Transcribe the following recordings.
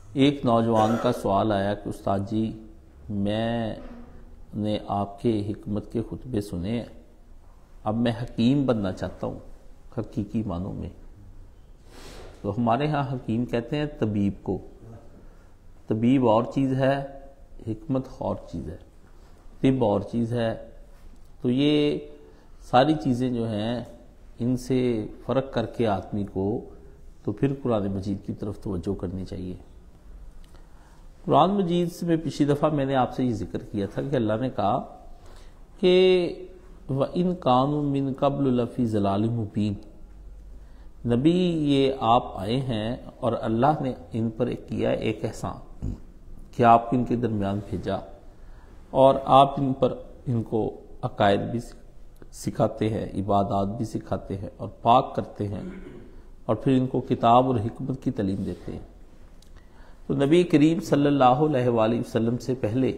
ایک نوجوان کا سوال آیا کہ استاد جی میں نے آپ کے حکمت کے خطبے سنے ہیں، اب میں حکیم بننا چاہتا ہوں حقیقی معنوں میں۔ تو ہمارے ہاں حکیم کہتے ہیں طبیب کو، طبیب اور چیز ہے، حکمت اور چیز ہے، طب اور چیز ہے۔ تو یہ ساری چیزیں جو ہیں ان سے فرق کر کے آدمی کو تو پھر قرآن مجید کی طرف توجہ کرنی چاہیے۔ قرآن مجید سے میں پچھلی دفعہ میں نے آپ سے یہ ذکر کیا تھا کہ اللہ نے کہا کہ وَإِن كَانُوا مِن قَبْلُ لَفِي ضَلَالٍ مُبِينٍ، نبی یہ آپ آئے ہیں اور اللہ نے ان پر کیا ایک احسان کہ آپ ان کے درمیان بھیجا اور آپ ان کو عقائد بھی سکھاتے ہیں، عبادات بھی سکھاتے ہیں اور پاک کرتے ہیں، اور پھر ان کو کتاب اور حکمت کی تعلیم دیتے ہیں۔ تو نبی کریم صلی اللہ علیہ وآلہ وسلم سے پہلے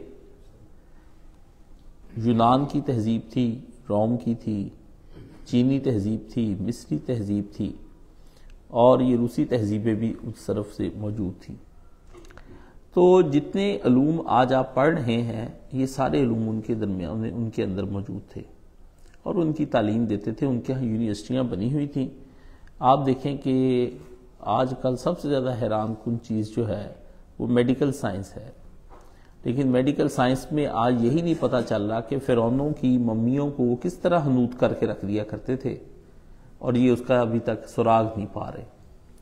یونان کی تہذیب تھی، روم کی تھی، چینی تہذیب تھی، مصری تہذیب تھی، اور یہ روسی تہذیبیں بھی اس طرف سے موجود تھیں۔ تو جتنے علوم آج آپ پڑھ رہے ہیں یہ سارے علوم ان کے درمیان ان کے اندر موجود تھے اور ان کی تعلیم دیتے تھے۔ ان کے یہاں یونیورسٹیاں بنی ہوئی تھیں۔ آپ دیکھیں کہ آج کل سب سے زیادہ حیران کن چیز جو ہے وہ میڈیکل سائنس ہے، لیکن میڈیکل سائنس میں آج یہی نہیں پتہ چل رہا کہ فرعونوں کی ممیوں کو وہ کس طرح حنوط کر کے رکھ دیا کرتے تھے، اور یہ اس کا ابھی تک سراغ نہیں پا رہے۔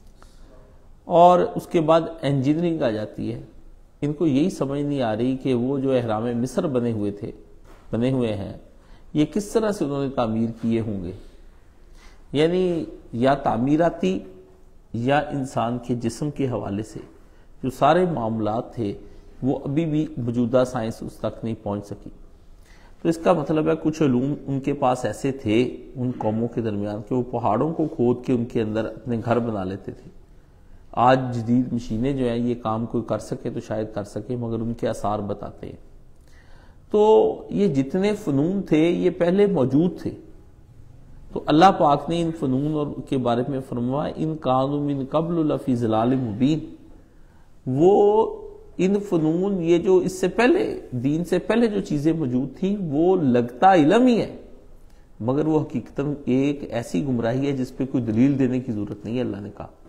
اور اس کے بعد انجینئرنگ آ جاتی ہے، ان کو یہی سمجھ نہیں آ رہی کہ وہ جو اہرام مصر بنے ہوئے ہیں یہ کس طرح سے انہوں نے تعمیر کیے ہوں گے۔ یعنی یا تعمیراتی یا انسان کے جسم کے حوالے سے جو سارے معاملات تھے وہ ابھی بھی موجودہ سائنس اس تک نہیں پہنچ سکی۔ تو اس کا مطلب ہے کچھ علوم ان کے پاس ایسے تھے ان قوموں کے درمیان کہ وہ پہاڑوں کو کھود کے ان کے اندر اپنے گھر بنا لیتے تھے۔ آج جدید مشینیں جو ہیں یہ کام کوئی کر سکے تو شاید کر سکے، مگر ان کے آثار بتاتے ہیں۔ تو یہ جتنے فنون تھے یہ پہلے موجود تھے۔ تو اللہ پاک نے ان فنون اور کے بارے میں فرمایا ان کانوا من قبل لفی ضلال مبین، وہ ان فنون یہ جو اس سے پہلے دین سے پہلے جو چیزیں موجود تھیں وہ لگتا علم ہی ہے، مگر وہ حقیقتاً ایک ایسی گمراہی ہے جس پہ کوئی دلیل دینے کی ضرورت نہیں ہے۔ اللہ نے کہا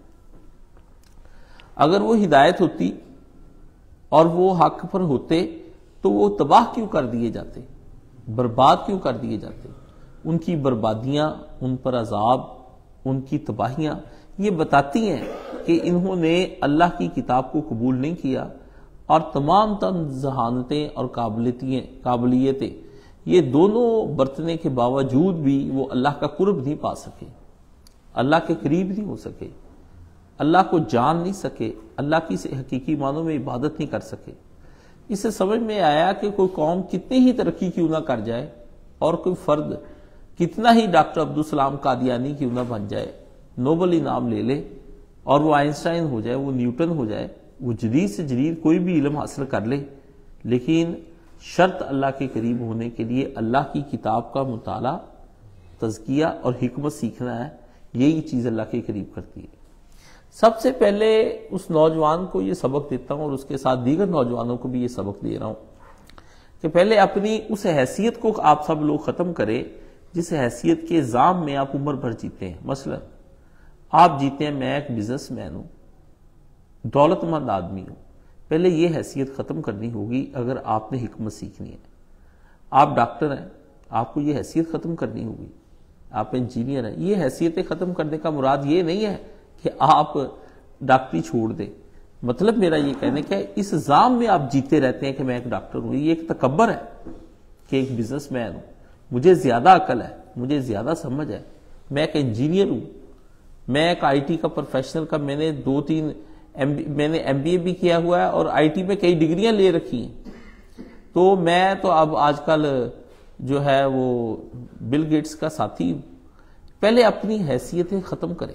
اگر وہ ہدایت ہوتی اور وہ حق پر ہوتے تو وہ تباہ کیوں کر دیے جاتے، برباد کیوں کر دیے جاتے۔ ان کی بربادیاں، ان پر عذاب، ان کی تباہیاں یہ بتاتی ہیں کہ انہوں نے اللہ کی کتاب کو قبول نہیں کیا، اور تمام ذہانتیں اور قابلیتیں یہ دونوں برتنے کے باوجود بھی وہ اللہ کا قرب نہیں پا سکے، اللہ کے قریب نہیں ہو سکے، اللہ کو جان نہیں سکے، اللہ کی حقیقی معنوں میں عبادت نہیں کر سکے۔ اس سے سمجھ میں آیا کہ کوئی قوم کتنی ہی ترقی کیوں نہ کر جائے، اور کوئی فرد کتنا ہی ڈاکٹر عبدالسلام قادیانی کیوں نہ بن جائے، نوبل انعام لے لے، اور وہ آئنسٹائن ہو جائے، وہ نیوٹن ہو جائے، وہ جدید سے جدید کوئی بھی علم حاصل کر لے، لیکن شرط اللہ کے قریب ہونے کے لیے اللہ کی کتاب کا مطالعہ، تزکیہ اور حکمت سیکھنا ہے۔ یہی چیز اللہ کے قریب کرتی ہے۔ سب سے پہلے اس نوجوان کو یہ سبق دیتا ہوں اور اس کے ساتھ دیگر نوجوانوں کو بھی یہ سبق دے رہا ہوں کہ پہلے اپنی اس حیثیت کو آپ سب لوگ ختم کریں جس حیثیت کے الزام میں آپ عمر بھر جیتے ہیں۔ مثلا آپ جیتے ہیں میں ایک بزنس مین ہوں، دولت مند آدمی ہوں، پہلے یہ حیثیت ختم کرنی ہوگی اگر آپ نے حکمت سیکھنی ہے۔ آپ ڈاکٹر ہیں، آپ کو یہ حیثیت ختم کرنی ہوگی۔ آپ انجینئر ہیں، یہ حیثیتیں ختم کرنے کا مراد یہ نہیں ہے کہ آپ ڈاکٹری چھوڑ دیں۔ مطلب میرا یہ کہنے کہ اس الزام میں آپ جیتے رہتے ہیں کہ میں ایک ڈاکٹر ہوں، یہ ایک تکبر ہے کہ ایک بزنس مین ہوں، مجھے زیادہ عقل ہے، مجھے زیادہ سمجھ ہے، میں ایک انجینئر ہوں، میں ایک آئی ٹی کا پروفیشنل کا میں نے میں نے ایم بی اے بھی کیا ہوا ہے اور آئی ٹی میں کئی ڈگریاں لے رکھی ہیں، تو میں تو اب آج کل جو ہے وہ بل گیٹس کا ساتھی ہوں۔ پہلے اپنی حیثیتیں ختم کریں،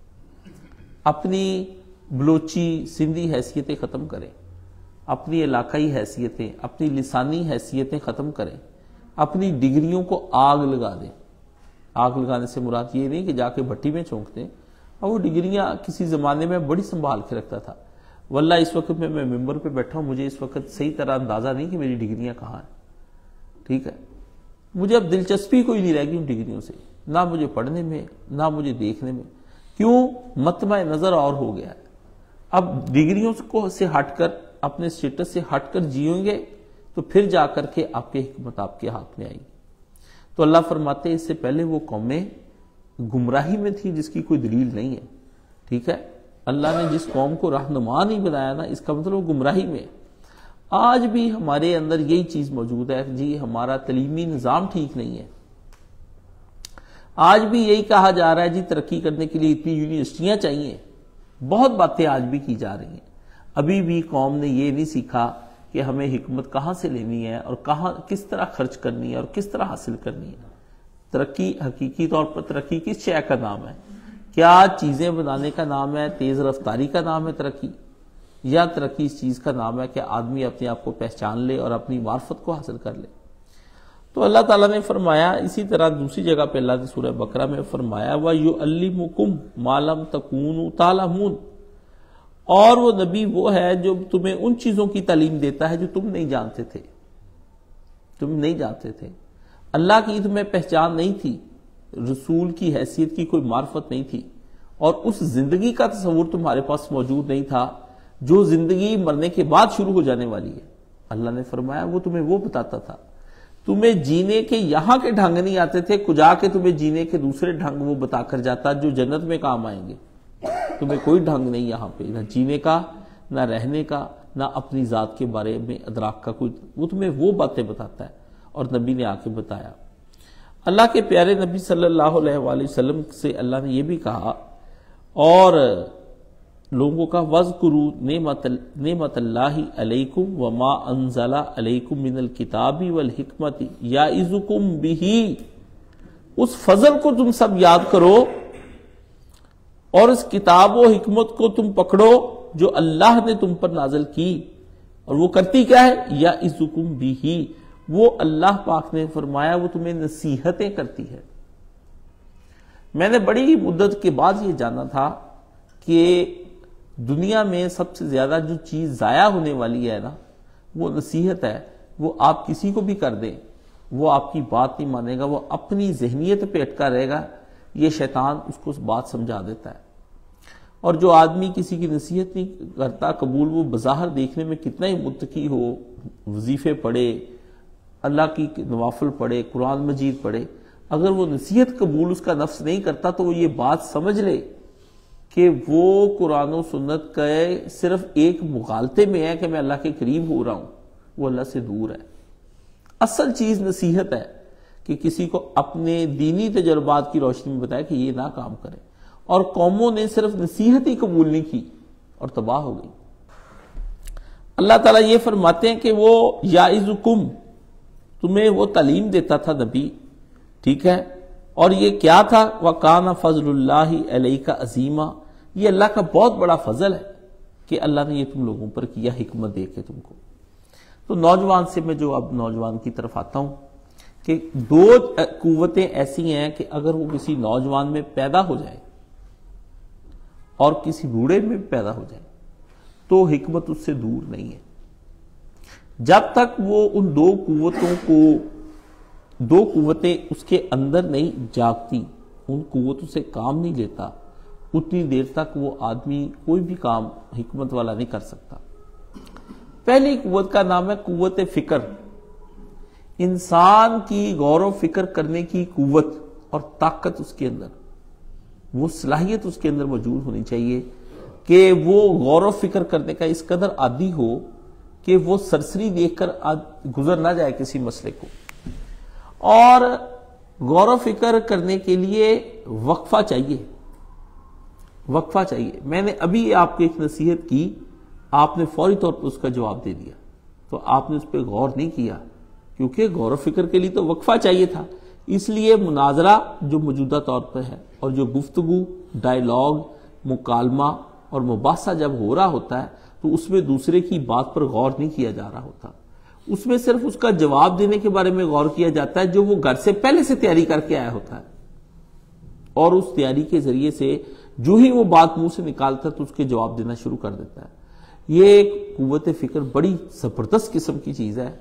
اپنی بلوچی سندھی حیثیتیں ختم کریں، اپنی علاقائی حیثیتیں، اپنی لسانی حیثیتیں ختم کریں، اپنی ڈگریوں کو آگ لگا دیں۔ آگ لگانے سے مراد یہ نہیں کہ جا کے بھٹی میں چھونک دیں، اور وہ ڈگریاں کسی زمانے میں بڑی سنبھال کے رکھتا تھا، واللہ اس وقت میں ممبر پہ بیٹھا ہوں، مجھے اس وقت صحیح طرح اندازہ نہیں کہ میری ڈگریاں کہاں ہیں، ٹھیک ہے، مجھے اب دلچسپی کوئی نہیں رہ گئی ان ڈگریوں سے، نہ مجھے پڑھنے میں نہ مجھے دیکھنے میں، کیوں؟ مطمع نظر اور ہو گیا ہے۔ اب ڈگریوں کو سے ہٹ کر، اپنے سٹیٹس سے ہٹ کر جیوں گے تو پھر جا کر کے آپ کی حکمت آپ کے ہاتھ میں آئے گی۔ تو اللہ فرماتے ہیں اس سے پہلے وہ قومیں گمراہی میں تھی جس کی کوئی دلیل نہیں ہے، ٹھیک ہے، اللہ نے جس قوم کو رہنما نہیں بنایا نا، اس کا مطلب وہ گمراہی میں ہے۔ آج بھی ہمارے اندر یہی چیز موجود ہے، جی ہمارا تعلیمی نظام ٹھیک نہیں ہے، آج بھی یہی کہا جا رہا ہے جی ترقی کرنے کے لیے اتنی یونیورسٹیاں چاہیے، بہت باتیں آج بھی کی جا رہی ہیں، ابھی بھی قوم نے یہ نہیں سیکھا کہ ہمیں حکمت کہاں سے لینی ہے اور کس طرح خرچ کرنی ہے اور کس طرح حاصل کرنی ہے۔ ترقی حقیقی طور پر ترقی کس شے کا نام ہے؟ کیا چیزیں بنانے کا نام ہے؟ تیز رفتاری کا نام ہے ترقی؟ یا ترقی اس چیز کا نام ہے کہ آدمی اپنے آپ کو پہچان لے اور اپنی معرفت کو حاصل کر لے؟ تو اللہ تعالیٰ نے فرمایا، اسی طرح دوسری جگہ پہ اللہ نے سورہ بقرہ میں فرمایا وَيُعَلِّمُكُمْ مَا لَمْ تَكُونُوا تَعْلَمُونَ، اور وہ نبی وہ ہے جو تمہیں ان چیزوں کی تعلیم دیتا ہے جو تم نہیں جانتے تھے، تم نہیں جانتے تھے، اللہ کی تمہیں پہچان نہیں تھی، رسول کی حیثیت کی کوئی معرفت نہیں تھی، اور اس زندگی کا تصور تمہارے پاس موجود نہیں تھا جو زندگی مرنے کے بعد شروع ہو جانے والی ہے۔ اللہ نے فرمایا وہ تمہیں وہ بتاتا تھا، تمہیں جینے کے یہاں کے ڈھنگ نہیں آتے تھے، کجا کے تمہیں جینے کے دوسرے ڈھنگ وہ بتا کر جاتا جو جنت میں کام آئیں گے۔ تمہیں کوئی ڈھنگ نہیں یہاں پہ، نہ جینے کا، نہ رہنے کا، نہ اپنی ذات کے بارے میں ادراک کا کوئی، وہ تمہیں وہ باتیں بتاتا ہے، اور نبی نے آ کے بتایا۔ اللہ کے پیارے نبی صلی اللہ علیہ وآلہ وسلم سے اللہ نے یہ بھی کہا اور لوگوں کا وَاذْكُرُوا نعمت اللہ علیکم وما انزل علیکم من الکتاب والحکمت یعظکم بہ، اس فضل کو تم سب یاد کرو اور اس کتاب و حکمت کو تم پکڑو جو اللہ نے تم پر نازل کی، اور وہ کرتی کیا ہے؟ یعظکم بہ، وہ اللہ پاک نے فرمایا وہ تمہیں نصیحتیں کرتی ہے۔ میں نے بڑی مدت کے بعد یہ جانا تھا کہ دنیا میں سب سے زیادہ جو چیز ضائع ہونے والی ہے نا وہ نصیحت ہے۔ وہ آپ کسی کو بھی کر دیں وہ آپ کی بات نہیں مانے گا، وہ اپنی ذہنیت پہ اٹکا رہے گا، یہ شیطان اس کو بات سمجھا دیتا ہے۔ اور جو آدمی کسی کی نصیحت نہیں کرتا قبول، وہ بظاہر دیکھنے میں کتنا ہی متقی ہو، وظیفے پڑھے، اللہ کی نوافل پڑھے، قرآن مجید پڑھے، اگر وہ نصیحت قبول اس کا نفس نہیں کرتا تو وہ یہ بات سمجھ لے کہ وہ قرآن و سنت کے صرف ایک مغالطے میں ہے کہ میں اللہ کے قریب ہو رہا ہوں، وہ اللہ سے دور ہے۔ اصل چیز نصیحت ہے کہ کسی کو اپنے دینی تجربات کی روشنی میں بتایا کہ یہ نہ کام کرے، اور قوموں نے صرف نصیحت ہی قبول نہیں کی اور تباہ ہو گئی۔ اللہ تعالیٰ یہ فرماتے ہیں کہ وہ یعظکم، تمہیں وہ تعلیم دیتا تھا نبی، ٹھیک ہے، اور یہ کیا تھا؟ وَقَانَ فَضْلُ اللَّهِ عَلَيْكَ عَظِيمًا، یہ اللہ کا بہت بڑا فضل ہے کہ اللہ نے یہ تم لوگوں پر کیا حکمت دے کے تم کو۔ تو نوجوان سے میں جو اب نوجوان کی طرف آتا ہوں کہ دو قوتیں ایسی ہیں کہ اگر وہ کسی نوجوان میں پیدا ہو جائے اور کسی بوڑھے میں پیدا ہو جائے تو حکمت اس سے دور نہیں ہے۔ جب تک وہ ان دو قوتیں اس کے اندر نہیں جاگتی، ان قوتوں سے کام نہیں لیتا، اتنی دیر تک وہ آدمی کوئی بھی کام حکمت والا نہیں کر سکتا۔ پہلی قوت کا نام ہے قوت فکر، انسان کی غور و فکر کرنے کی قوت اور طاقت اس کے اندر، وہ صلاحیت اس کے اندر موجود ہونی چاہیے کہ وہ غور و فکر کرنے کا اس قدر عادی ہو کہ وہ سرسری دیکھ کر گزر نہ جائے کسی مسئلے کو۔ اور غور و فکر کرنے کے لیے وقفہ چاہیے، وقفہ چاہیے۔ میں نے ابھی آپ کو ایک نصیحت کی، آپ نے فوری طور پر اس کا جواب دے دیا، تو آپ نے اس پہ غور نہیں کیا، کیونکہ غور و فکر کے لیے تو وقفہ چاہیے تھا۔ اس لیے مناظرہ جو موجودہ طور پر ہے اور جو گفتگو، ڈائیلاگ، مکالمہ اور مباحثہ جب ہو رہا ہوتا ہے تو اس میں دوسرے کی بات پر غور نہیں کیا جا رہا ہوتا، اس میں صرف اس کا جواب دینے کے بارے میں غور کیا جاتا ہے جو وہ گھر سے پہلے سے تیاری کر کے آیا ہوتا ہے، اور اس تیاری کے ذریعے سے جو ہی وہ بات منہ سے نکالتا ہے تو اس کے جواب دینا شروع کر دیتا ہے۔ یہ ایک قوت فکر بڑی زبردست قسم کی چیز ہے.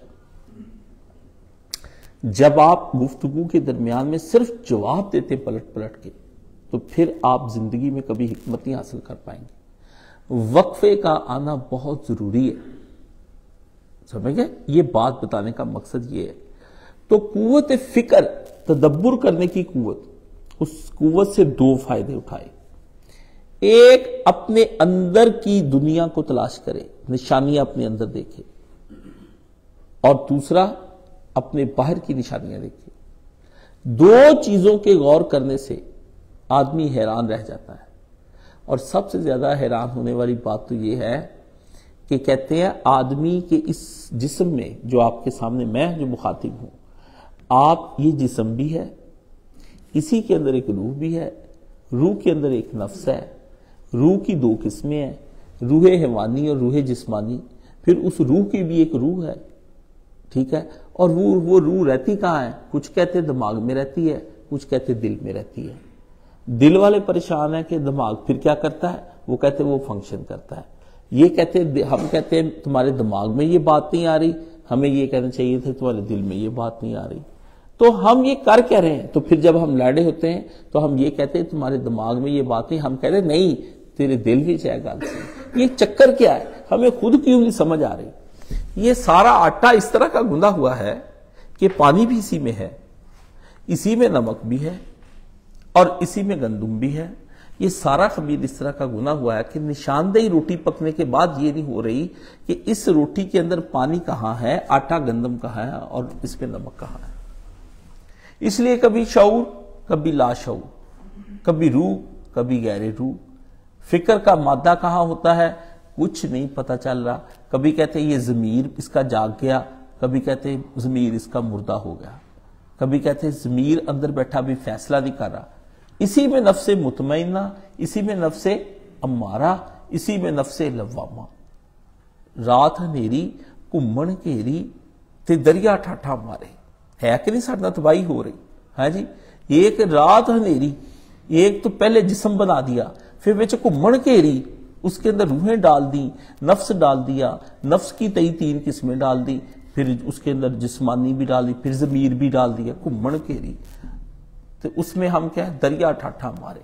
جب آپ گفتگو کے درمیان میں صرف جواب دیتے پلٹ پلٹ کے تو پھر آپ زندگی میں کبھی حکمت نہیں حاصل کر پائیں گے. وقفے کا آنا بہت ضروری ہے. سمجھ گئے؟ یہ بات بتانے کا مقصد یہ ہے. تو قوت فکر، تدبر کرنے کی قوت، اس قوت سے دو فائدے اٹھائے. ایک، اپنے اندر کی دنیا کو تلاش کرے، نشانیاں اپنے اندر دیکھے، اور دوسرا اپنے باہر کی نشانیاں دیکھے. دو چیزوں کے غور کرنے سے آدمی حیران رہ جاتا ہے. اور سب سے زیادہ حیران ہونے والی بات تو یہ ہے کہ کہتے ہیں آدمی کے اس جسم میں، جو آپ کے سامنے میں جو مخاطب ہوں، آپ یہ جسم بھی ہے، اسی کے اندر ایک روح بھی ہے، روح کے اندر ایک نفس ہے. روح کی دو قسمیں ہیں، روح حیوانی اور روح جسمانی. پھر اس روح کی بھی ایک روح ہے، ٹھیک ہے. اور وہ روح رہتی کہاں ہے؟ کچھ کہتے دماغ میں رہتی ہے، کچھ کہتے دل میں رہتی ہے. دل والے پریشان ہیں کہ دماغ پھر کیا کرتا ہے، وہ کہتے وہ فنکشن کرتا ہے. یہ کہتے، ہم کہتے ہیں تمہارے دماغ میں یہ بات نہیں آ رہی، ہمیں یہ کہنا چاہیے تھا تمہارے دل میں یہ بات نہیں آ رہی. تو ہم یہ کر کہہ رہے ہیں. تو پھر جب ہم لڑے ہوتے ہیں تو ہم یہ کہتے ہیں تمہارے دماغ میں یہ بات نہیں، ہم کہتے ہیں نہیں تیرے دل بھی چاہے گل سے. یہ چکر کیا ہے؟ ہمیں خود کیوں نہیں سمجھ آ رہی. یہ سارا آٹا اس طرح کا گندا ہوا ہے کہ پانی بھی اسی میں ہے، اسی میں نمک بھی ہے، اور اسی میں گندم بھی ہے. یہ سارا خمیر اس طرح کا گنا ہوا ہے کہ نشاندہی روٹی پکنے کے بعد یہ نہیں ہو رہی کہ اس روٹی کے اندر پانی کہاں ہے، آٹا گندم کہاں ہے، اور اس میں نمک کہاں ہے. اس لیے کبھی شعور، کبھی لا شعور، کبھی روح، کبھی غیر روح. فکر کا مادہ کہاں ہوتا ہے کچھ نہیں پتا چل رہا. کبھی کہتے یہ ضمیر اس کا جاگ گیا، کبھی کہتے ضمیر اس کا مردہ ہو گیا، کبھی کہتے ضمیر اندر بیٹھا بھی فیصلہ نہیں کر رہا. اسی میں نفس مطمئنہ، اسی میں نفس امارہ، اسی میں نفس لوامہ. رات اندھیری گھومن گھیری تے دریا ٹھاٹھا مارے. ہے کہ نہیں سارا تباہی ہو رہی؟ ہاں جی. ایک رات اندھیری، ایک تو پہلے جسم بنا دیا، پھر وچ گھومن گھیری، اس کے اندر روحیں ڈال دی، نفس ڈال دیا، نفس کی تئی 3 قسمیں ڈال دی، پھر اس کے اندر جسمانی بھی ڈال دی، پھر ضمیر بھی ڈال دیا، گھومن گھیری. تو اس میں ہم کیا ہے؟ دریا ٹھاٹھا مارے.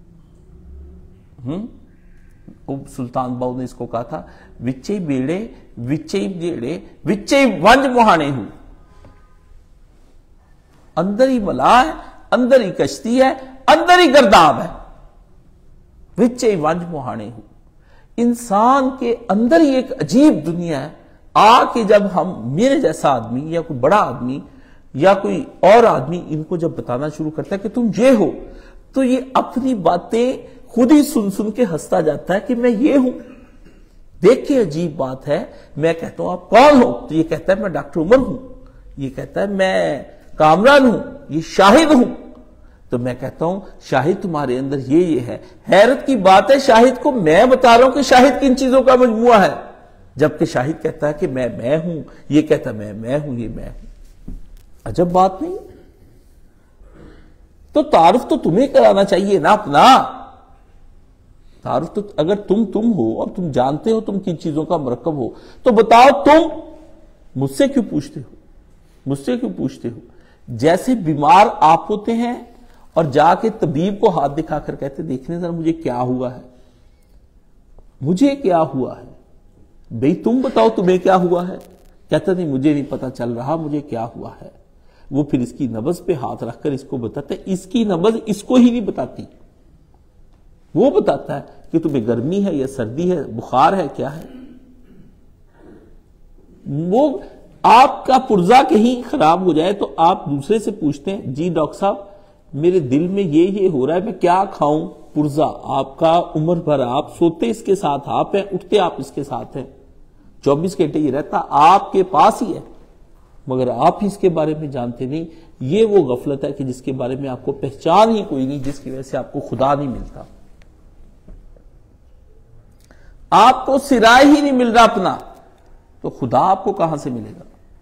سلطان باؤ نے اس کو کہا تھا وچے بیڑے وچے جیڑے وچے ونج مہانے ہوں. اندر ہی ملا ہے، اندر ہی کشتی ہے، اندر ہی گرداب ہے، وچے ونج مہانے ہوں. انسان کے اندر ہی ایک عجیب دنیا ہے. آ کے جب ہم، میرے جیسا آدمی یا کوئی بڑا آدمی یا کوئی اور آدمی ان کو جب بتانا شروع کرتا ہے کہ تم یہ ہو، تو یہ اپنی باتیں خود ہی سن سن کے ہنستا جاتا ہے کہ میں یہ ہوں. دیکھ کے عجیب بات ہے. میں کہتا ہوں آپ کون ہو؟ تو یہ کہتا ہے میں ڈاکٹر عمر ہوں. یہ کہتا ہے میں کامران ہوں، یہ شاہد ہوں. تو میں کہتا ہوں شاہد تمہارے اندر یہ ہے. حیرت کی بات ہے، شاہد کو میں بتا رہا ہوں کہ شاہد کن چیزوں کا مجموعہ ہے، جبکہ شاہد کہتا ہے کہ میں ہوں، یہ کہتا ہے میں ہوں، یہ میں ہوں. عجب بات نہیں؟ تو تعارف تو تمہیں کرانا چاہیے نا اپنا. تعارف تو اگر تم ہو اور تم جانتے ہو تم کن چیزوں کا مرکب ہو تو بتاؤ تم مجھ سے کیوں پوچھتے ہو؟ مجھ سے کیوں پوچھتے ہو؟ جیسے بیمار آپ ہوتے ہیں اور جا کے طبیب کو ہاتھ دکھا کر کہتے دیکھنے ذرا مجھے کیا ہوا ہے، مجھے کیا ہوا ہے. بھئی تم بتاؤ تمہیں کیا ہوا ہے. کہتا نہیں مجھے نہیں پتا چل رہا مجھے کیا ہوا ہے. وہ پھر اس کی نبض پہ ہاتھ رکھ کر اس کو بتاتا ہے. اس کی نبض اس کو ہی نہیں بتاتی. وہ بتاتا ہے کہ تمہیں گرمی ہے یا سردی ہے، بخار ہے، کیا ہے. وہ آپ کا پرزا کہیں خراب ہو جائے تو آپ دوسرے سے پوچھتے ہیں جی ڈاکٹر صاحب میرے دل میں یہ ہو رہا ہے، میں کیا کھاؤں؟ پرزا آپ کا عمر بھر آپ سوتے اس کے ساتھ آپ ہیں، اٹھتے آپ اس کے ساتھ ہیں، 24 گھنٹے یہ رہتا آپ کے پاس ہی ہے، مگر آپ اس کے بارے میں جانتے نہیں. یہ وہ غفلت ہے کہ جس کے بارے میں آپ کو پہچان ہی کوئی نہیں، جس کی وجہ سے آپ کو خدا نہیں ملتا. آپ کو سرائے ہی نہیں مل رہا اپنا، تو خدا آپ کو کہاں سے ملے گا؟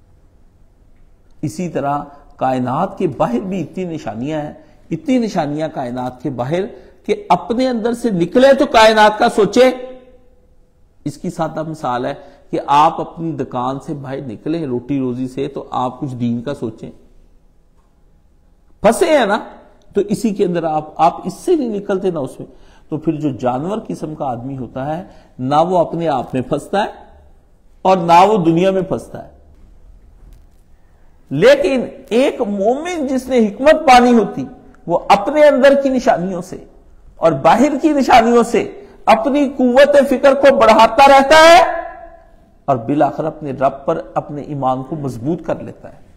اسی طرح کائنات کے باہر بھی اتنی نشانیاں ہیں، اتنی نشانیاں کائنات کے باہر کہ اپنے اندر سے نکلے تو کائنات کا سوچے. اس کی سادہ مثال ہے کہ آپ اپنی دکان سے باہر نکلیں روٹی روزی سے تو آپ کچھ دین کا سوچیں، پھنسے ہیں نا، تو اسی کے اندر آپ اس سے نہیں نکلتے نہ اس میں. تو پھر جو جانور قسم کا آدمی ہوتا ہے نہ وہ اپنے آپ میں پھنستا ہے اور نہ وہ دنیا میں پھنستا ہے. لیکن ایک مومن جس نے حکمت پانی ہوتی وہ اپنے اندر کی نشانیوں سے اور باہر کی نشانیوں سے اپنی قوت فکر کو بڑھاتا رہتا ہے اور بالآخر اپنے رب پر اپنے ایمان کو مضبوط کر لیتا ہے،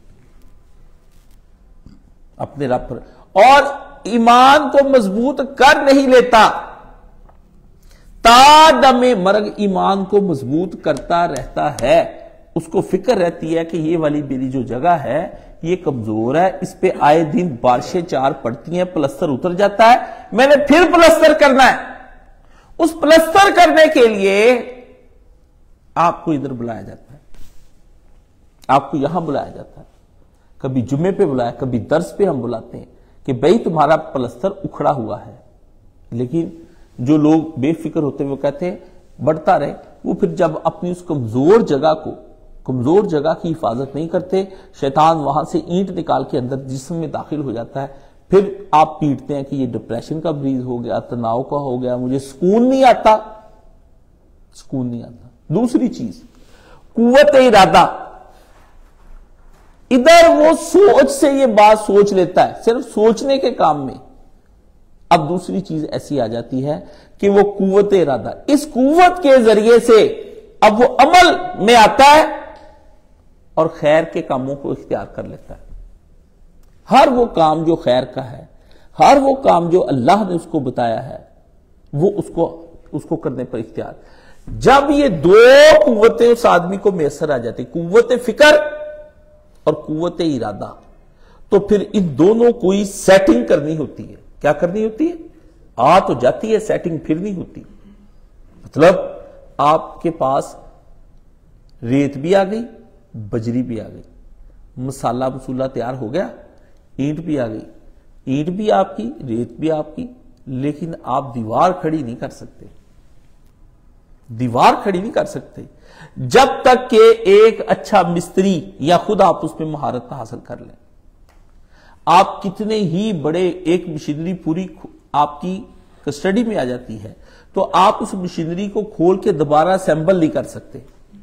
اپنے رب پر. اور ایمان کو مضبوط کر نہیں لیتا، تا دم مرگ ایمان کو مضبوط کرتا رہتا ہے. اس کو فکر رہتی ہے کہ یہ والی میری جو جگہ ہے یہ کمزور ہے، اس پہ آئے دن بارشیں 4 پڑتی ہیں، پلستر اتر جاتا ہے، میں نے پھر پلستر کرنا ہے. اس پلستر کرنے کے لیے آپ کو ادھر بلایا جاتا ہے، آپ کو یہاں بلایا جاتا ہے، کبھی جمعے پہ بلایا، کبھی درس پہ ہم بلاتے ہیں کہ بھئی تمہارا پلستر اکھڑا ہوا ہے. لیکن جو لوگ بے فکر ہوتے ہیں وہ کہتے ہیں بڑھتا رہے. وہ پھر جب اپنی اس کمزور جگہ کی حفاظت نہیں کرتے، شیطان وہاں سے اینٹ نکال کے اندر جسم میں داخل ہو جاتا ہے. پھر آپ پیٹتے ہیں کہ یہ ڈپریشن کا مریض ہو گیا، تناؤ کا ہو گیا، مجھے سکون نہیں آتا. دوسری چیز قوت ارادہ. ادھر وہ سوچ سے یہ بات سوچ لیتا ہے، صرف سوچنے کے کام میں. اب دوسری چیز ایسی آ جاتی ہے کہ وہ قوت ارادہ، اس قوت کے ذریعے سے اب وہ عمل میں آتا ہے اور خیر کے کاموں کو اختیار کر لیتا ہے. ہر وہ کام جو خیر کا ہے، ہر وہ کام جو اللہ نے اس کو بتایا ہے، وہ اس کو کرنے پر اختیار. جب یہ 2 قوتیں اس آدمی کو میسر آ جاتی، قوت فکر اور قوت ارادہ، تو پھر ان دونوں کو ہی سیٹنگ کرنی ہوتی ہے. کیا کرنی ہوتی ہے؟ آ تو جاتی ہے، سیٹنگ پھر نہیں ہوتی. مطلب آپ کے پاس ریت بھی آ گئی، بجری بھی آ گئی، مسولہ تیار ہو گیا، اینٹ بھی آ گئی، اینٹ بھی آپ کی، ریت بھی آپ کی، لیکن آپ دیوار کھڑی نہیں کر سکتے. دیوار کھڑی نہیں کر سکتے جب تک کہ ایک اچھا مستری یا خود آپ اس میں مہارت حاصل کر لیں. آپ کتنے ہی بڑے، ایک مشینری پوری آپ کی کسٹڈی میں آ جاتی ہے تو آپ اس مشینری کو کھول کے دوبارہ اسمبل نہیں کر سکتے.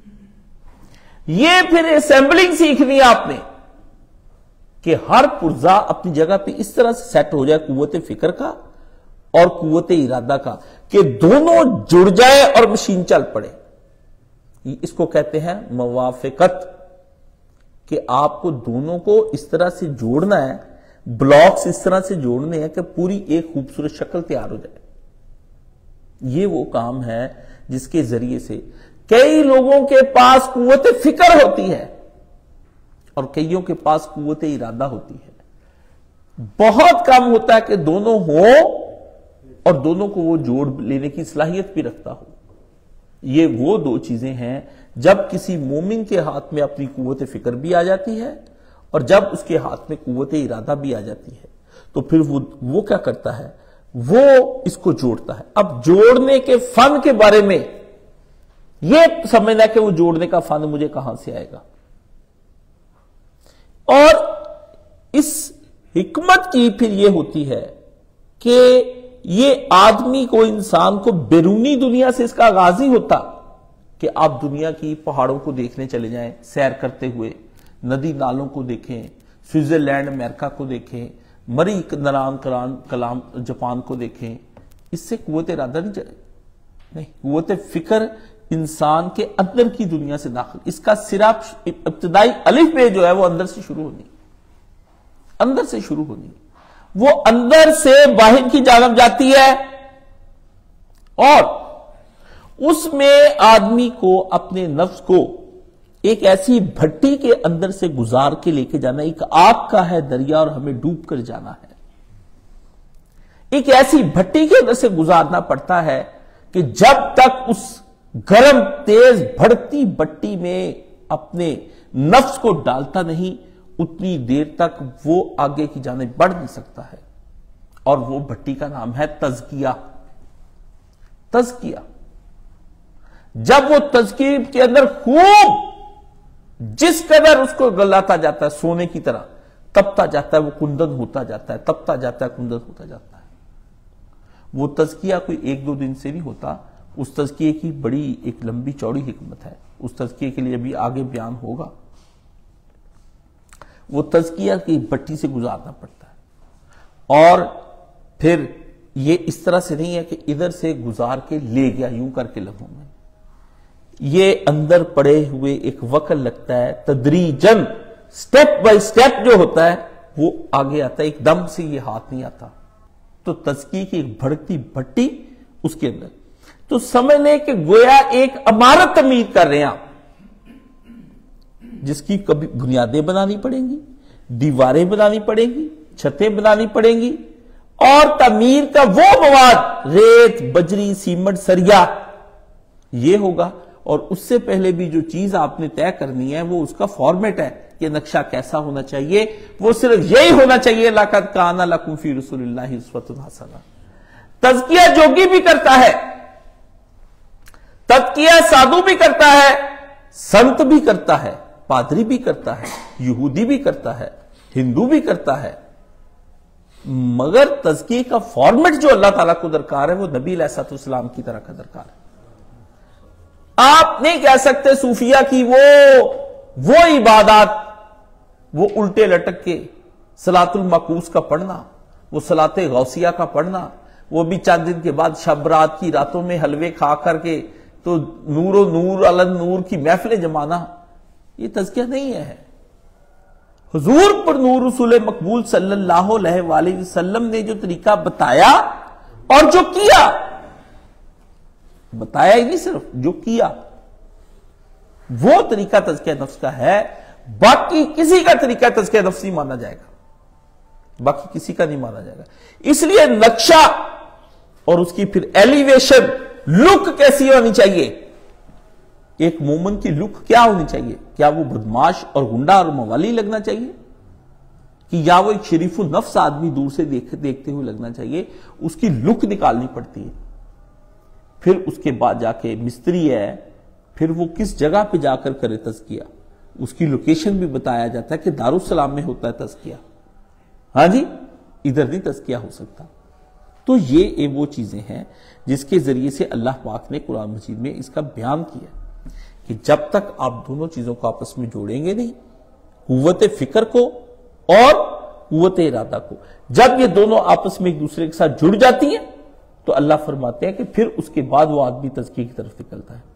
یہ پھر اسمبلنگ سیکھنی ہے آپ نے کہ ہر پرزا اپنی جگہ پہ اس طرح سے سیٹ ہو جائے، قوت فکر کا اور قوت ارادہ کا، کہ دونوں جڑ جائے اور مشین چل پڑے. اس کو کہتے ہیں موافقت، کہ آپ کو دونوں کو اس طرح سے جوڑنا ہے، بلاکس اس طرح سے جوڑنے ہیں کہ پوری ایک خوبصورت شکل تیار ہو جائے. یہ وہ کام ہے جس کے ذریعے سے کئی لوگوں کے پاس قوت فکر ہوتی ہے اور کئیوں کے پاس قوت ارادہ ہوتی ہے. بہت کم ہوتا ہے کہ دونوں ہوں اور دونوں کو وہ جوڑ لینے کی صلاحیت بھی رکھتا ہو. یہ وہ 2 چیزیں ہیں جب کسی مومن کے ہاتھ میں اپنی قوت فکر بھی آ جاتی ہے اور جب اس کے ہاتھ میں قوت ارادہ بھی آ جاتی ہے تو پھر وہ کیا کرتا ہے، وہ اس کو جوڑتا ہے. اب جوڑنے کے فن کے بارے میں یہ سمجھنا کہ وہ جوڑنے کا فن مجھے کہاں سے آئے گا. اور اس حکمت کی پھر یہ ہوتی ہے کہ یہ آدمی کو، انسان کو بیرونی دنیا سے اس کا آغاز ہی ہوتا کہ آپ دنیا کی پہاڑوں کو دیکھنے چلے جائیں سیر کرتے ہوئے، ندی نالوں کو دیکھیں، سوئٹزرلینڈ امریکہ کو دیکھیں، مری نران کلام جاپان کو دیکھیں. اس سے قوت ارادہ نہیں جائے، نہیں، قوت فکر انسان کے اندر کی دنیا سے داخل. اس کا صرف ابتدائی الف بے جو ہے وہ اندر سے شروع ہونی، اندر سے شروع ہونی، وہ اندر سے باہر کی جانب جاتی ہے اور اس میں آدمی کو اپنے نفس کو ایک ایسی بھٹی کے اندر سے گزار کے لے کے جانا. ایک آگ کا ہے دریا اور ہمیں ڈوب کر جانا ہے. ایک ایسی بھٹی کے اندر سے گزارنا پڑتا ہے کہ جب تک اس گرم تیز بڑھتی بھٹی میں اپنے نفس کو ڈالتا نہیں اتنی دیر تک وہ آگے کی جانب بڑھ نہیں سکتا ہے. اور وہ بھٹی کا نام ہے تزکیہ. تزکیہ جب وہ تزکیے کے اندر خوب جس قدر اس کو گلاتا جاتا ہے سونے کی طرح، تپتا جاتا ہے، وہ کندن ہوتا جاتا ہے، تپتا جاتا ہے، کندن ہوتا جاتا ہے۔ وہ تزکیہ کوئی ایک دو دن سے نہیں ہوتا، اس تزکیے کی بڑی ایک لمبی چوڑی حکمت ہے، اس تزکیے کے لیے ابھی آگے بیان ہوگا۔ وہ تزکیہ کی بٹی سے گزارنا پڑتا ہے، اور پھر یہ اس طرح سے نہیں ہے کہ ادھر سے گزار کے لے گیا یوں کر کے لمحوں میں، یہ اندر پڑے ہوئے ایک وقت لگتا ہے، تدریجن سٹیپ بائی سٹیپ جو ہوتا ہے وہ آگے آتا ہے، ایک دم سے یہ ہاتھ نہیں آتا۔ تو تزکیے کی ایک بھڑکتی بھٹی اس کے اندر، تو سمجھ لیں کہ گویا ایک عمارت تعمیر کر رہے ہیں آپ، جس کی کبھی بنیادیں بنانی پڑیں گی، دیواریں بنانی پڑیں گی، چھتیں بنانی پڑیں گی، اور تعمیر کا وہ مواد ریت، بجری، سیمنٹ، سریا یہ ہوگا، اور اس سے پہلے بھی جو چیز آپ نے طے کرنی ہے وہ اس کا فارمیٹ ہے کہ نقشہ کیسا ہونا چاہیے، وہ صرف یہی ہونا چاہیے لَقَدْ كَانَ لَكُمْ فِي رَسُولِ اللَّهِ أُسْوَةٌ حَسَنَةٌ۔ تزکیہ جوگی بھی کرتا ہے، تزکیہ سادھو بھی کرتا ہے، سنت بھی کرتا ہے، پادری بھی کرتا ہے، یہودی بھی کرتا ہے، ہندو بھی کرتا ہے، مگر تزکیے کا فارمیٹ جو اللہ تعالیٰ کو درکار ہے وہ نبی علیہ السلام کی طرح کا درکار ہے۔ آپ نہیں کہہ سکتے صوفیہ کی وہ عبادات، وہ الٹے لٹک کے صلاۃ المعکوس کا پڑھنا، وہ صلاۃ غوثیہ کا پڑھنا، وہ بھی چند دن کے بعد شب رات کی راتوں میں حلوے کھا کر کے تو نور و نور علی نور کی محفلیں جمانا، یہ تزکیہ نہیں ہے۔ حضور پر نور رسول مقبول صلی اللہ علیہ وآلہ وسلم نے جو طریقہ بتایا اور جو کیا، بتایا ہی نہیں صرف جو کیا، وہ طریقہ تزکیہ نفس کا ہے، باقی کسی کا طریقہ تزکیہ نفس نہیں مانا جائے گا، باقی کسی کا نہیں مانا جائے گا۔ اس لیے نقشہ اور اس کی پھر ایلیویشن، لک کیسی ہونی چاہیے، ایک مومن کی لک کیا ہونی چاہیے، کیا وہ بدماش اور گنڈا اور موالی لگنا چاہیے، کہ یا وہ ایک شریف النفس آدمی دور سے دیکھتے ہوئے لگنا چاہیے، اس کی لک نکالنی پڑتی ہے۔ پھر اس کے بعد جا کے مستری ہے، پھر وہ کس جگہ پہ جا کر کرے تزکیہ، اس کی لوکیشن بھی بتایا جاتا ہے کہ دارالسلام میں ہوتا ہے تزکیہ، ہاں جی ادھر نہیں تزکیہ ہو سکتا۔ تو یہ وہ چیزیں ہیں جس کے ذریعے سے اللہ پاک نے قرآن مجید میں اس کا بیان کیا کہ جب تک آپ دونوں چیزوں کو آپس میں جوڑیں گے نہیں، قوت فکر کو اور قوت ارادہ کو، جب یہ دونوں آپس میں ایک دوسرے کے ساتھ جڑ جاتی ہیں تو اللہ فرماتے ہیں کہ پھر اس کے بعد وہ آدمی تزکیے کی طرف نکلتا ہے۔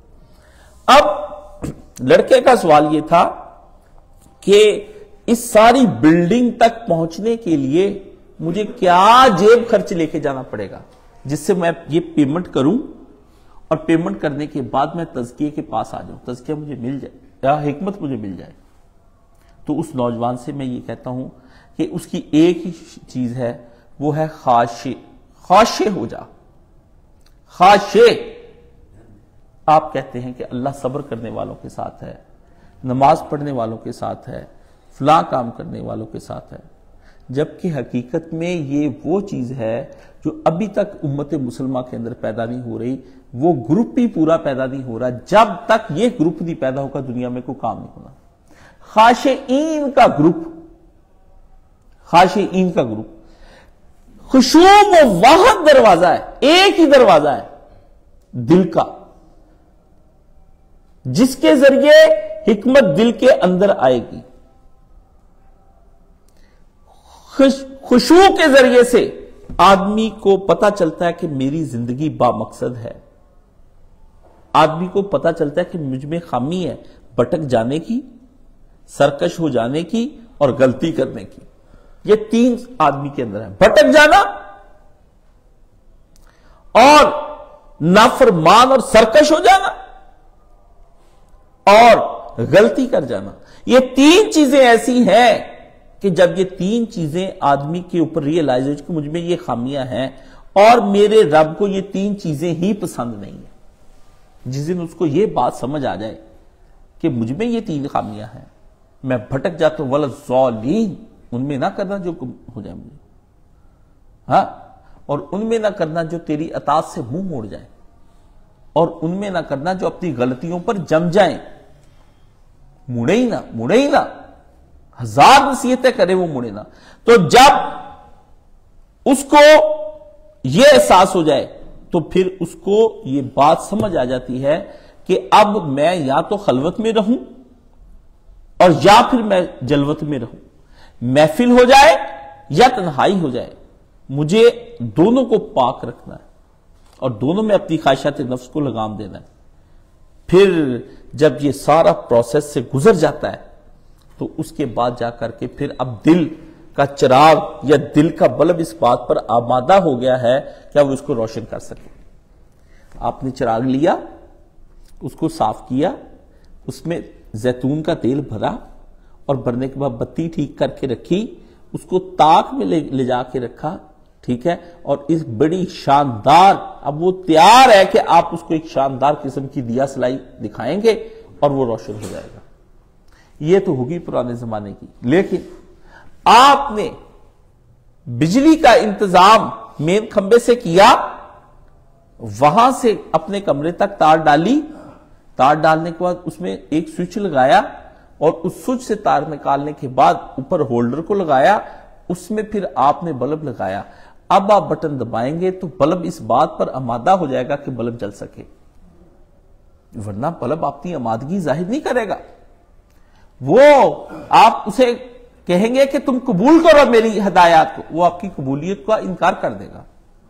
اب لڑکے کا سوال یہ تھا کہ اس ساری بلڈنگ تک پہنچنے کے لیے مجھے کیا جیب خرچ لے کے جانا پڑے گا جس سے میں یہ پیمنٹ کروں اور پیمنٹ کرنے کے بعد میں تزکیے کے پاس آ جاؤں، تزکیہ مجھے مل جائے یا حکمت مجھے مل جائے۔ تو اس نوجوان سے میں یہ کہتا ہوں کہ اس کی ایک ہی چیز ہے، وہ ہے خاشع ہو جا، خاشع۔ آپ کہتے ہیں کہ اللہ صبر کرنے والوں کے ساتھ ہے، نماز پڑھنے والوں کے ساتھ ہے، فلاں کام کرنے والوں کے ساتھ ہے، جبکہ حقیقت میں یہ وہ چیز ہے جو ابھی تک امت مسلمہ کے اندر پیدا نہیں ہو رہی، وہ گروپ بھی پورا پیدا نہیں ہو رہا، جب تک یہ گروپ نہیں پیدا ہوگا دنیا میں کوئی کام نہیں ہونا۔ خاشعین کا گروپ، خاشعین کا گروپ، خشوع و واحد دروازہ ہے، ایک ہی دروازہ ہے دل کا، جس کے ذریعے حکمت دل کے اندر آئے گی۔ خشوع کے ذریعے سے آدمی کو پتا چلتا ہے کہ میری زندگی با مقصد ہے، آدمی کو پتا چلتا ہے کہ مجھ میں خامی ہے بھٹک جانے کی، سرکش ہو جانے کی اور غلطی کرنے کی۔ یہ تین آدمی کے اندر ہے، بھٹک جانا اور نافرمان اور سرکش ہو جانا اور غلطی کر جانا۔ یہ تین چیزیں ایسی ہیں کہ جب یہ تین چیزیں آدمی کے اوپر ریئلائز ہو کہ مجھ میں یہ خامیاں ہیں اور میرے رب کو یہ تین چیزیں ہی پسند نہیں ہیں، جس دن اس کو یہ بات سمجھ آ جائے کہ مجھ میں یہ تین خامیاں ہیں، میں بھٹک جاتا ہوں، وَلَضَّالِّينَ، ان میں نہ کرنا جو ہو جائے مجھے، ہاں، اور ان میں نہ کرنا جو تیری اطاعت سے منہ موڑ جائے، اور ان میں نہ کرنا جو اپنی غلطیوں پر جم جائیں. مڑے ہی نہ, ہزار نصیحتیں کرے وہ مڑے نہ. تو جب اس کو یہ احساس ہو جائے تو پھر اس کو یہ بات سمجھ آ جاتی ہے کہ اب میں یا تو خلوت میں رہوں اور یا پھر میں جلوت میں رہوں, محفل ہو جائے یا تنہائی ہو جائے, مجھے دونوں کو پاک رکھنا ہے اور دونوں میں اپنی خواہشات نفس کو لگام دینا ہے. پھر جب یہ سارا پروسیس سے گزر جاتا ہے تو اس کے بعد جا کر کے پھر اب دل کا چراغ یا دل کا بلب اس بات پر آمادہ ہو گیا ہے کہ وہ اس کو روشن کر سکے. آپ نے چراغ لیا, اس کو صاف کیا, اس میں زیتون کا تیل بھرا اور بھرنے کے بعد بتی ٹھیک کر کے رکھی, اس کو تاک میں لے جا کے رکھا, ٹھیک ہے, اور اس بڑی شاندار, اب وہ تیار ہے کہ آپ اس کو ایک شاندار قسم کی دیا سلائی دکھائیں گے اور وہ روشن ہو جائے گا. یہ تو ہوگی پرانے زمانے کی. لیکن آپ نے بجلی کا انتظام مین کھمبے سے کیا, وہاں سے اپنے کمرے تک تار ڈالی, تار ڈالنے کے بعد اس میں ایک سوئچ لگایا اور اس سوئچ سے تار نکالنے کے بعد اوپر ہولڈر کو لگایا, اس میں پھر آپ نے بلب لگایا. اب آپ بٹن دبائیں گے تو بلب اس بات پر آمادہ ہو جائے گا کہ بلب جل سکے, ورنہ بلب اپنی آمادگی ظاہر نہیں کرے گا. وہ آپ اسے کہیں گے کہ تم قبول کرو میری ہدایات کو, وہ آپ کی قبولیت کا انکار کر دے گا.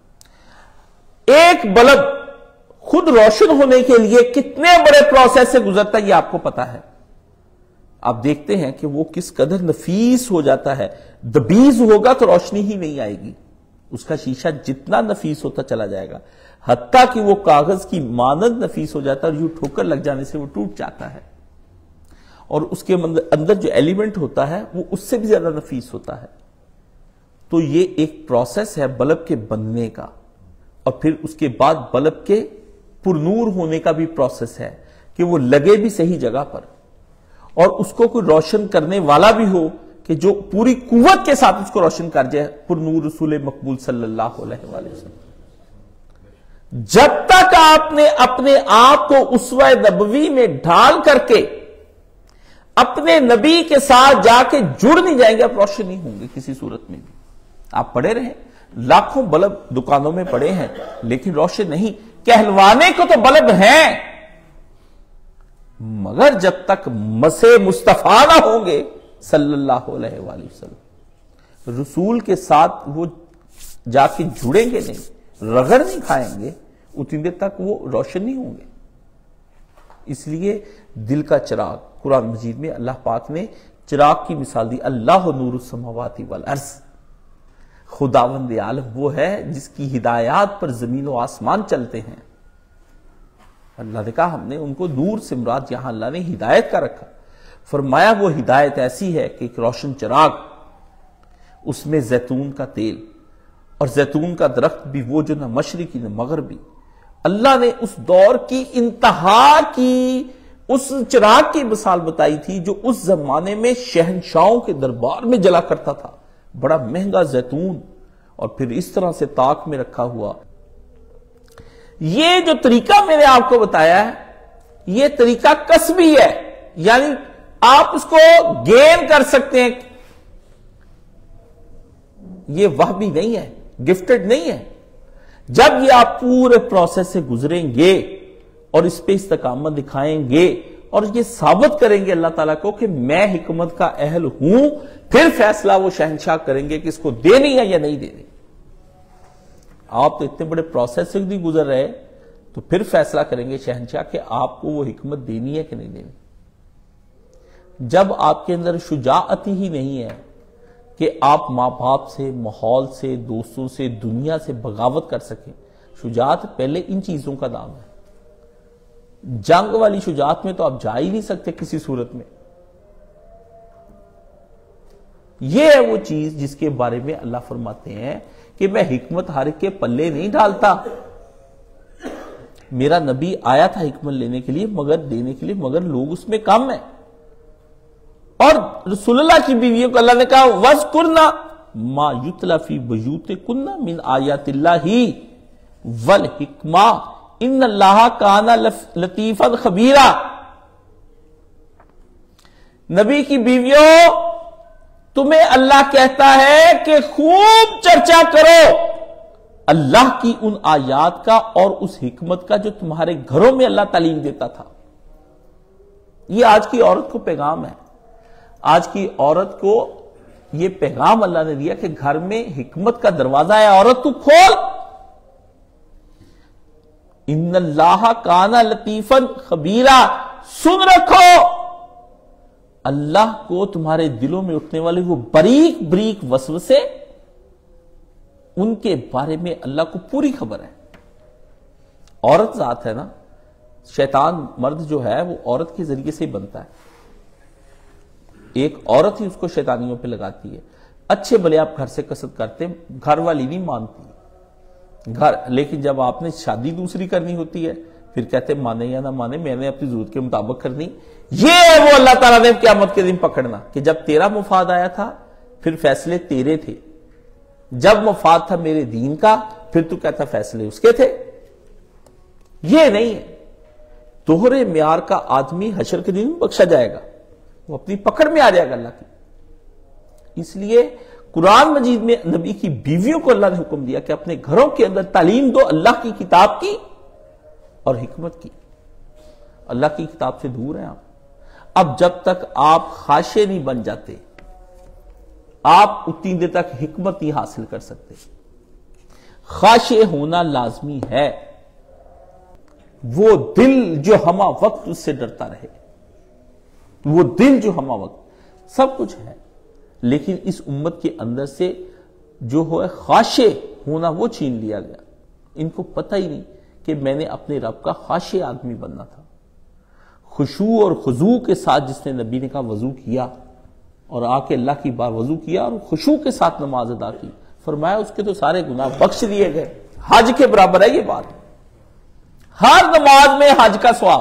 ایک بلب خود روشن ہونے کے لیے کتنے بڑے پروسیس سے گزرتا ہے یہ آپ کو پتا ہے. آپ دیکھتے ہیں کہ وہ کس قدر نفیس ہو جاتا ہے. دبیز ہوگا تو روشنی ہی نہیں آئے گی, اس کا شیشہ جتنا نفیس ہوتا چلا جائے گا, حتیٰ کہ وہ کاغذ کی مانند نفیس ہو جاتا ہے اور یوں ٹھوکر لگ جانے سے وہ ٹوٹ جاتا ہے, اور اس کے اندر جو ایلیمنٹ ہوتا ہے وہ اس سے بھی زیادہ نفیس ہوتا ہے. تو یہ ایک پروسیس ہے بلب کے بننے کا, اور پھر اس کے بعد بلب کے پرنور ہونے کا بھی پروسیس ہے کہ وہ لگے بھی صحیح جگہ پر, اور اس کو کوئی روشن کرنے والا بھی ہو کہ جو پوری قوت کے ساتھ اس کو روشن کر جائے. پرنور رسول مقبول صلی اللہ علیہ وآلہ وسلم. جب تک آپ نے اپنے آپ کو اسوہ نبوی میں ڈھال کر کے اپنے نبی کے ساتھ جا کے جڑ نہیں جائیں گے, آپ روشن نہیں ہوں گے کسی صورت میں بھی. آپ پڑے رہیں, لاکھوں بلب دکانوں میں پڑے ہیں لیکن روشن نہیں. کہلوانے کو تو بلب ہیں, مگر جب تک مسح مصطفیٰ نہ ہوں گے صلی اللہ علیہ وآلہ وسلم, رسول کے ساتھ وہ جا کے جڑیں گے نہیں, رگڑ نہیں کھائیں گے, اتنی دیر تک وہ روشن نہیں ہوں گے. اس لیے دل کا چراغ, قرآن مجید میں اللہ پاک نے چراغ کی مثال دی, اللہ نور السماوات والارض. خداوند عالم وہ ہے جس کی ہدایات پر زمین و آسمان چلتے ہیں. اللہ نے کہا ہم نے ان کو نور سے مراد یہاں اللہ نے ہدایت کا رکھا. فرمایا وہ ہدایت ایسی ہے کہ ایک روشن چراغ, اس میں زیتون کا تیل, اور زیتون کا درخت بھی وہ جو نہ مشرقی نہ مغربی. اللہ نے اس دور کی انتہا کی اس چراغ کی مثال بتائی تھی جو اس زمانے میں شہنشاہوں کے دربار میں جلا کرتا تھا, بڑا مہنگا زیتون, اور پھر اس طرح سے تاک میں رکھا ہوا. یہ جو طریقہ میں نے آپ کو بتایا ہے یہ طریقہ کسبی ہے, یعنی آپ اس کو گین کر سکتے ہیں, یہ وہبی نہیں ہے, گفٹڈ نہیں ہے. جب یہ آپ پورے پروسیس سے گزریں گے اور اس پہ استقامت دکھائیں گے اور یہ ثابت کریں گے اللہ تعالیٰ کو کہ میں حکمت کا اہل ہوں, پھر فیصلہ وہ شہنشاہ کریں گے کہ اس کو دینی ہے یا نہیں دینی. آپ تو اتنے بڑے پروسیس سے نہیں گزر رہے, تو پھر فیصلہ کریں گے شہنشاہ کہ آپ کو وہ حکمت دینی ہے کہ نہیں دینی. جب آپ کے اندر شجاعت ہی نہیں ہے کہ آپ ماں باپ سے, ماحول سے, دوستوں سے, دنیا سے بغاوت کر سکیں, شجاعت پہلے ان چیزوں کا نام ہے. جنگ والی شجاعت میں تو آپ جا ہی نہیں سکتے کسی صورت میں. یہ ہے وہ چیز جس کے بارے میں اللہ فرماتے ہیں کہ میں حکمت ہر ایک کے پلے نہیں ڈالتا. میرا نبی آیا تھا حکمت لینے کے لیے, مگر دینے کے لیے, مگر لوگ اس میں کم ہیں. اور رسول اللہ کی بیویوں کو اللہ نے کہا وَذْكُرْنَا مَا يُتْلَى فِي بُيُوتِكُنَّ مِنْ آیَاتِ اللَّهِ وَالْحِکْمَةِ, ان اللہ کان لطیفا خبیرا. نبی کی بیویوں، تمہیں اللہ کہتا ہے کہ خوب چرچا کرو اللہ کی ان آیات کا اور اس حکمت کا جو تمہارے گھروں میں اللہ تعلیم دیتا تھا. یہ آج کی عورت کو پیغام ہے. آج کی عورت کو یہ پیغام اللہ نے دیا کہ گھر میں حکمت کا دروازہ ہے، عورت تو کھول. ان اللہ کان لطیفا خبیرا. سن رکھو اللہ کو تمہارے دلوں میں اٹھنے والے وہ بریک بریک وسوسے، ان کے بارے میں اللہ کو پوری خبر ہے. عورت ذات ہے نا، شیطان مرد جو ہے وہ عورت کے ذریعے سے ہی بنتا ہے. ایک عورت ہی اس کو شیطانیوں پہ لگاتی ہے. اچھے بھلے آپ گھر سے قصد کرتے، گھر والی نہیں مانتی گھر، لیکن جب آپ نے شادی دوسری کرنی ہوتی ہے پھر کہتے مانے یا نہ مانے، میں نے اپنی ضرورت کے مطابق کرنی. یہ ہے وہ اللہ تعالیٰ نے قیامت کے دن پکڑنا کہ جب تیرا مفاد آیا تھا پھر فیصلے تیرے تھے، جب مفاد تھا میرے دین کا پھر تو کہتا فیصلے اس کے تھے. یہ نہیں ہے. دوہرے معیار کا آدمی حشر کے دن بخشا جائے گا، وہ اپنی پکڑ میں آ جائے گا اللہ کی. اس لیے قرآن مجید میں نبی کی بیویوں کو اللہ نے حکم دیا کہ اپنے گھروں کے اندر تعلیم دو اللہ کی کتاب کی اور حکمت کی. اللہ کی کتاب سے دور ہیں آپ. اب جب تک آپ خاشع نہیں بن جاتے آپ اتنی دیر تک حکمت نہیں حاصل کر سکتے. خاشع ہونا لازمی ہے. وہ دل جو ہمہ وقت اس سے ڈرتا رہے، وہ دل جو ہمہ وقت سب کچھ ہے، لیکن اس امت کے اندر سے جو ہے خاشع ہونا وہ چھین لیا گیا. ان کو پتہ ہی نہیں کہ میں نے اپنے رب کا خاشع آدمی بننا تھا. خشوع اور خضوع کے ساتھ جس نے نبی نے کہا وضو کیا اور آ کے اللہ کی بار وضو کیا اور خشوع کے ساتھ نماز ادا کی، فرمایا اس کے تو سارے گناہ بخش دیے گئے. حج کے برابر ہے یہ بات. ہر نماز میں حج کا ثواب،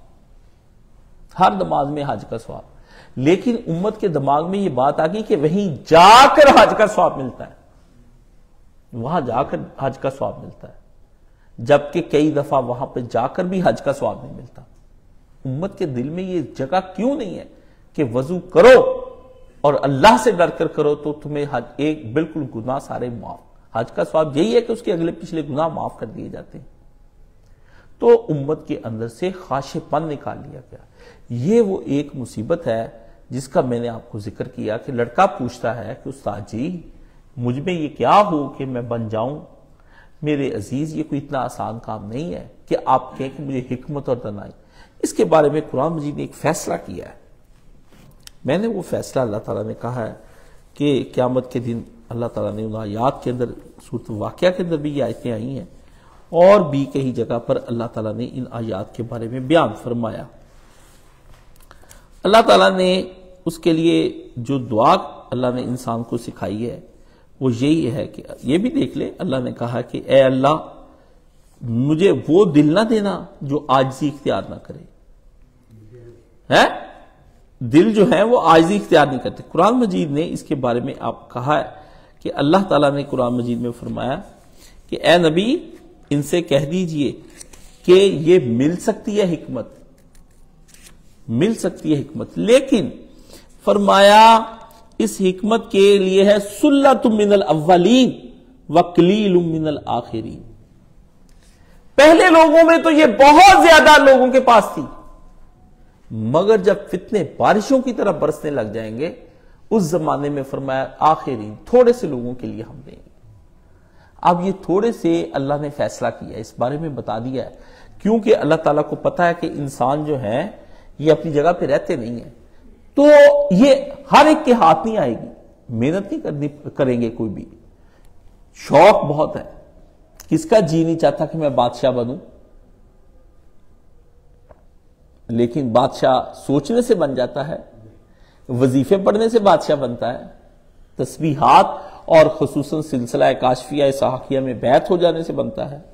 ہر نماز میں حج کا ثواب. لیکن امت کے دماغ میں یہ بات آ گئی کہ وہیں جا کر حج کا ثواب ملتا ہے، وہاں جا کر حج کا ثواب ملتا ہے، جبکہ کئی دفعہ وہاں پہ جا کر بھی حج کا ثواب نہیں ملتا. امت کے دل میں یہ جگہ کیوں نہیں ہے کہ وضو کرو اور اللہ سے ڈر کر کرو تو تمہیں حج ایک بالکل گناہ سارے معاف. حج کا ثواب یہی ہے کہ اس کے اگلے پچھلے گناہ معاف کر دیے جاتے ہیں. تو امت کے اندر سے خاشع پن نکال لیا گیا. یہ وہ ایک مصیبت ہے جس کا میں نے آپ کو ذکر کیا کہ لڑکا پوچھتا ہے کہ استاد جی مجھ میں یہ کیا ہو کہ میں بن جاؤں. میرے عزیز یہ کوئی اتنا آسان کام نہیں ہے کہ آپ کہیں کہ مجھے حکمت اور دانائی. اس کے بارے میں قرآن مجید نے ایک فیصلہ کیا ہے. میں نے وہ فیصلہ اللہ تعالیٰ نے کہا ہے کہ قیامت کے دن اللہ تعالیٰ نے ان آیات کے اندر سورۃ واقعہ کے اندر بھی یہ آیتیں آئی ہیں اور بھی کئی جگہ پر اللہ تعالیٰ نے ان آیات کے بارے میں بیان فرمایا. اللہ تعالیٰ نے اس کے لیے جو دعا اللہ نے انسان کو سکھائی ہے وہ یہی ہے کہ یہ بھی دیکھ لے. اللہ نے کہا کہ اے اللہ مجھے وہ دل نہ دینا جو عاجزی اختیار نہ کرے. دل جو ہے وہ عاجزی اختیار نہیں کرتے. قرآن مجید نے اس کے بارے میں آپ کہا ہے کہ اللہ تعالیٰ نے قرآن مجید میں فرمایا کہ اے نبی ان سے کہہ دیجئے کہ یہ مل سکتی ہے حکمت، مل سکتی ہے حکمت، لیکن فرمایا اس حکمت کے لیے ہے سلۃ من الاولین وقلیل من الآخرین. پہلے لوگوں میں تو یہ بہت زیادہ لوگوں کے پاس تھی، مگر جب فتنے بارشوں کی طرح برسنے لگ جائیں گے اس زمانے میں فرمایا آخرین تھوڑے سے لوگوں کے لیے ہم دیں گے. اب یہ تھوڑے سے اللہ نے فیصلہ کیا، اس بارے میں بتا دیا ہے کیونکہ اللہ تعالیٰ کو پتا ہے کہ انسان جو ہیں یہ اپنی جگہ پہ رہتے نہیں ہیں، تو یہ ہر ایک کے ہاتھ نہیں آئے گی. محنت نہیں کریں گے کوئی بھی. شوق بہت ہے، کس کا جی نہیں چاہتا کہ میں بادشاہ بنوں، لیکن بادشاہ سوچنے سے بن جاتا ہے، وظیفے پڑھنے سے بادشاہ بنتا ہے، تسبیحات اور خصوصاً سلسلہ کاشفیہ اسحاقیہ میں بیعت ہو جانے سے بنتا ہے.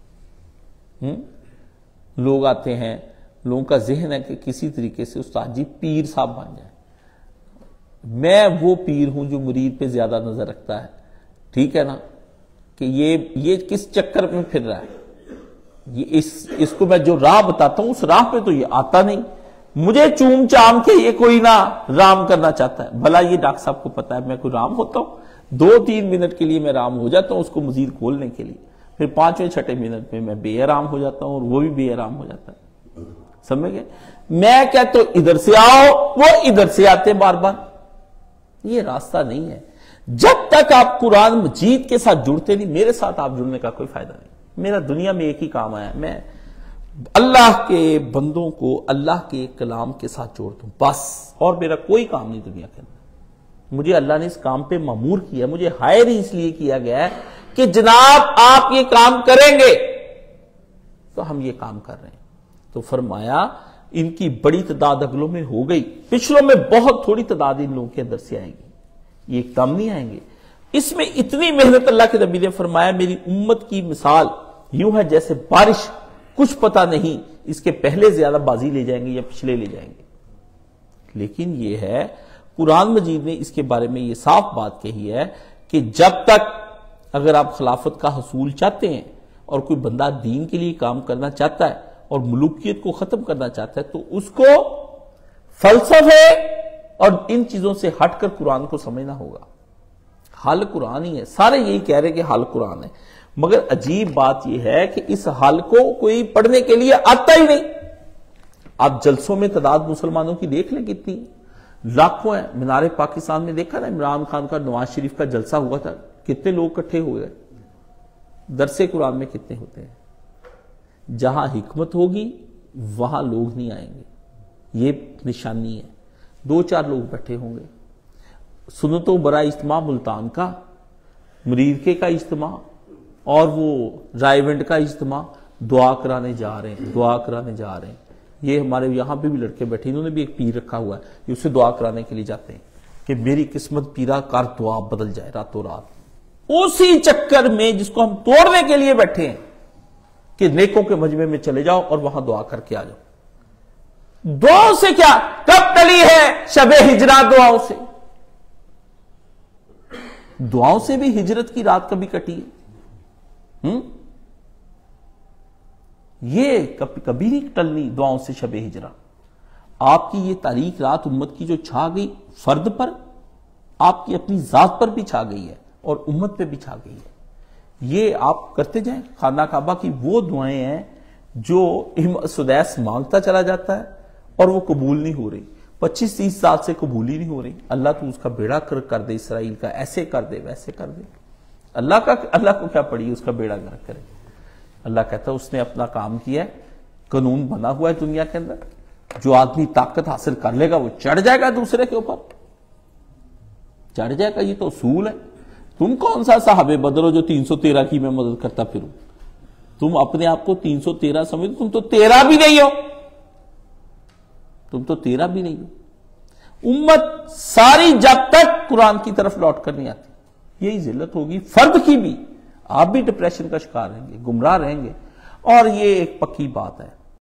لوگ آتے ہیں، لوگوں کا ذہن ہے کہ کسی طریقے سے استاد جی پیر صاحب بن جائیں. میں وہ پیر ہوں جو مرید پہ زیادہ نظر رکھتا ہے. ٹھیک ہے نا کہ یہ کس چکر میں پھر رہا ہے. اس کو میں جو راہ بتاتا ہوں اس راہ پہ تو یہ آتا نہیں، مجھے چوم چام کے یہ کوئی نہ رام کرنا چاہتا ہے۔ بھلا یہ ڈاکٹر صاحب کو پتا ہے میں کوئی رام ہوتا ہوں؟ 2-3 منٹ کے لیے میں رام ہو جاتا ہوں اس کو مزید کھولنے کے لیے، پھر 5ویں-6 منٹ میں میں بے آرام ہو جاتا ہوں اور وہ بھی بے آرام ہو جاتا ہے۔ سمجھ گئے؟ میں کہتا ہوں ادھر سے آؤ، وہ ادھر سے آتے بار بار۔ یہ راستہ نہیں ہے۔ جب تک آپ قرآن مجید کے ساتھ جڑتے نہیں، میرے ساتھ آپ جڑنے کا کوئی فائدہ نہیں۔ میرا دنیا میں ایک ہی کام آیا، میں اللہ کے بندوں کو اللہ کے کلام کے ساتھ جوڑ دوں بس، اور میرا کوئی کام نہیں دنیا کے اندر۔ مجھے اللہ نے اس کام پہ مامور کیا، مجھے ہائر ہی اس لیے کیا گیا ہے کہ جناب آپ یہ کام کریں گے تو ہم یہ کام کر رہے ہیں۔ تو فرمایا ان کی بڑی تعداد اگلوں میں ہو گئی، پچھلوں میں بہت تھوڑی تعداد ان لوگوں کے اندر سے آئیں گی، یہ ایک دم نہیں آئیں گے۔ اس میں اتنی محنت اللہ کے نبی نے فرمایا میری امت کی مثال یوں ہے جیسے بارش، کچھ پتہ نہیں اس کے پہلے زیادہ بازی لے جائیں گے یا پچھلے لے جائیں گے۔ لیکن یہ ہے قرآن مجید نے اس کے بارے میں یہ صاف بات کہی ہے کہ جب تک اگر آپ خلافت کا حصول چاہتے ہیں اور کوئی بندہ دین کے لیے کام کرنا چاہتا ہے اور ملوکیت کو ختم کرنا چاہتا ہے تو اس کو فلسفے اور ان چیزوں سے ہٹ کر قرآن کو سمجھنا ہوگا۔ حل قرآن ہی ہے، سارے یہی کہہ رہے کہ حل قرآن ہے، مگر عجیب بات یہ ہے کہ اس حل کو کوئی پڑھنے کے لیے آتا ہی نہیں۔ آپ جلسوں میں تعداد مسلمانوں کی دیکھ لیں کتنی، لاکھوں ہیں۔ مینار پاکستان میں دیکھا نا عمران خان کا نواز شریف کا جلسہ ہوا تھا، کتنے لوگ اکٹھے ہوئے۔ درس قرآن میں کتنے ہوتے ہیں؟ جہاں حکمت ہوگی وہاں لوگ نہیں آئیں گے، یہ نشانی ہے۔ 2-4 لوگ بیٹھے ہوں گے۔ سنتوں برائے اجتماع ملتان کا، مریرکے کا اجتماع اور وہ رائیونڈ کا اجتماع، دعا کرانے جا رہے ہیں، دعا کرانے جا رہے ہیں۔ یہ ہمارے یہاں پہ بھی لڑکے بیٹھے، انہوں نے بھی ایک پیر رکھا ہوا ہے، یہ اسے دعا کرانے کے لیے جاتے ہیں کہ میری قسمت پیرا کر دعا بدل جائے راتوں رات۔ اسی چکر میں جس کو ہم توڑنے کے لیے بیٹھے ہیں کہ نیکوں کے مجمع میں چلے جاؤ اور وہاں دعا کر کے آ جاؤ۔ دعاؤں سے کیا کب ٹلی ہے شب ہجرہ؟ دعاؤں سے، دعاؤں سے بھی ہجرت کی رات کبھی کٹی ہے؟ یہ کبھی نہیں ٹلنی دعاؤں سے شب ہجرہ۔ آپ کی یہ تاریک رات امت کی جو چھا گئی فرد پر، آپ کی اپنی ذات پر بھی چھا گئی ہے اور امت پہ بھی چھا گئی ہے۔ یہ آپ کرتے جائیں۔ خانہ کعبہ کی وہ دعائیں ہیں جو سدیس مانگتا چلا جاتا ہے اور وہ قبول نہیں ہو رہی، 25-30 سال سے قبول ہی نہیں ہو رہی۔ اللہ تو اس کا بیڑا کر دے اسرائیل کا، ایسے کر دے ویسے کر دے۔ اللہ کو کیا پڑی اس کا بیڑا گرک کرے؟ اللہ کہتا ہے اس نے اپنا کام کیا ہے، قانون بنا ہوا ہے دنیا کے اندر، جو آدمی طاقت حاصل کر لے گا وہ چڑھ جائے گا دوسرے کے اوپر، چڑھ جائے گا، یہ تو اصول ہے۔ تم کون سا صاحب بدر ہو جو 313 کی میں مدد کرتا پھروں؟ تم اپنے آپ کو 313 سمجھو، تم تو 13 بھی نہیں ہو، تم تو 13 بھی نہیں ہو۔ امت ساری جب تک قرآن کی طرف لوٹ کر نہیں آتی یہی ذلت ہوگی، فرد کی بھی۔ آپ بھی ڈپریشن کا شکار رہیں گے، گمراہ رہیں گے، اور یہ ایک پکی بات ہے۔